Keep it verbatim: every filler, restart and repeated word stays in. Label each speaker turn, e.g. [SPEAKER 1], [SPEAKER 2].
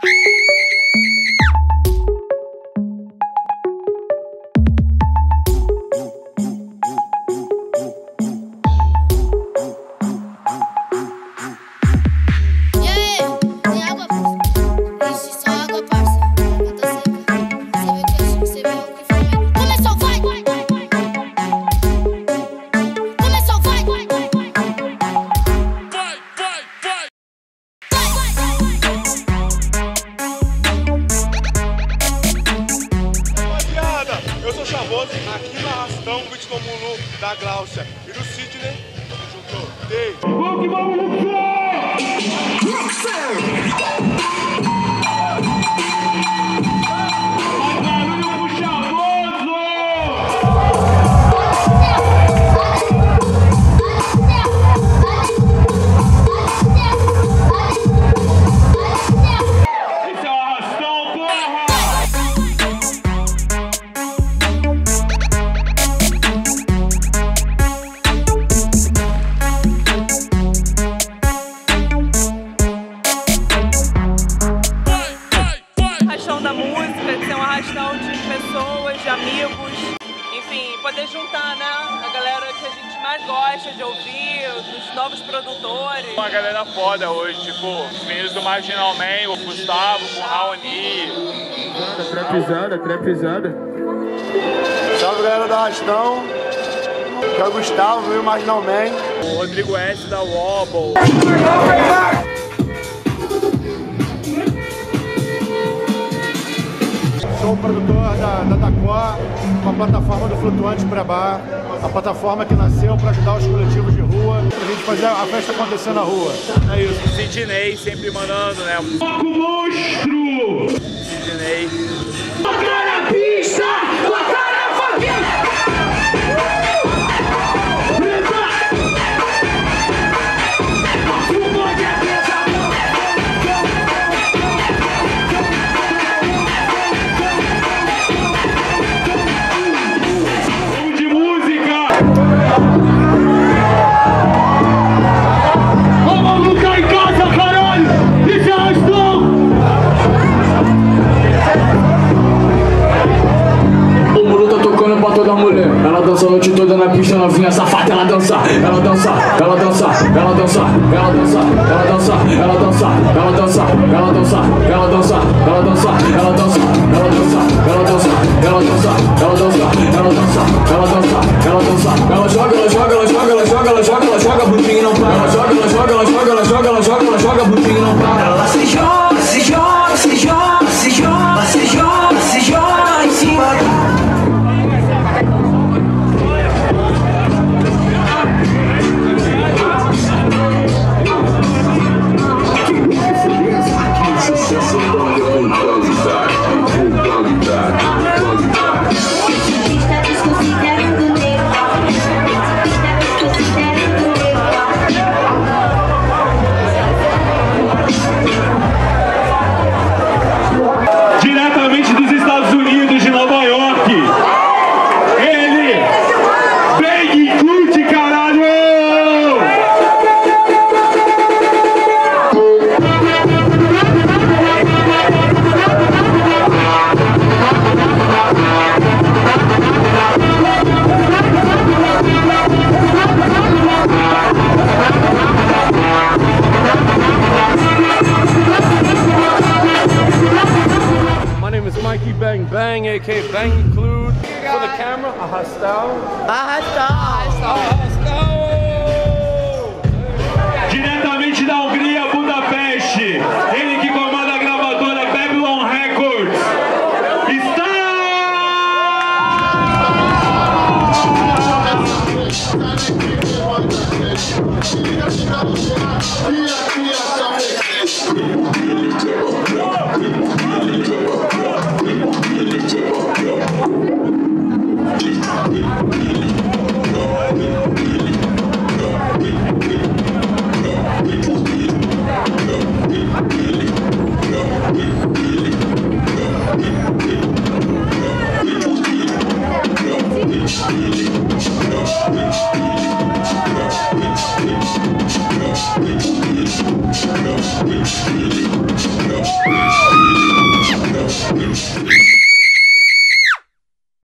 [SPEAKER 1] Aqui no Arrastão, o vídeo do Mulu, da Gláucia e do Sidney, juntou. Dei.
[SPEAKER 2] Vamos que vamos,
[SPEAKER 3] de amigos, enfim, poder juntar, né, a galera que a gente mais gosta de ouvir, dos novos produtores.
[SPEAKER 4] Uma galera foda hoje, tipo, os meninos do Marginal Man, o Gustavo, com o Raoni.
[SPEAKER 2] Trapizada, trapizada.
[SPEAKER 1] Salve galera do Arrastão, que é o Gustavo e o Marginal Man.
[SPEAKER 4] O Rodrigo S da Wobble.
[SPEAKER 1] Sou o produtor da, da Tacó, uma plataforma do Flutuante Pré-Bar, a plataforma que nasceu para ajudar os coletivos de rua, pra gente fazer a festa acontecer na rua. É isso.
[SPEAKER 4] Sidney sempre mandando, né?
[SPEAKER 2] Foco monstro!
[SPEAKER 4] Sidney.
[SPEAKER 2] Tocar na pista! Tocar na favela!
[SPEAKER 5] Dança a noite toda na pista, novinha safada, ela dança, ela dança, ela dança, ela dança, ela dança, ela dança, ela dança, ela dança, ela dança, ela dança, ela dança, ela dança, ela dança, ela dança, ela dança, ela dança, ela dança, ela dança, ela dança, ela joga, ela joga, ela joga, ela joga, ela joga, ela joga, bundinho não para, ela joga, ela joga, ela joga, ela joga, ela joga, ela joga, bundinho não para, ela se joga, se joga, se joga, se joga, se joga, se joga em cima.
[SPEAKER 2] Diretamente dos Estados Unidos, de Nova York, ele, Bang Clute, caralho!
[SPEAKER 6] Mikey Bang Bang, aka Bang Include. For the camera, Arrastão.
[SPEAKER 3] Arrastão!
[SPEAKER 6] Arrastão!
[SPEAKER 2] Diretamente da Hungria, Budapeste, ele que comanda a gravadora Babylon Records, está...
[SPEAKER 1] We'll be right back.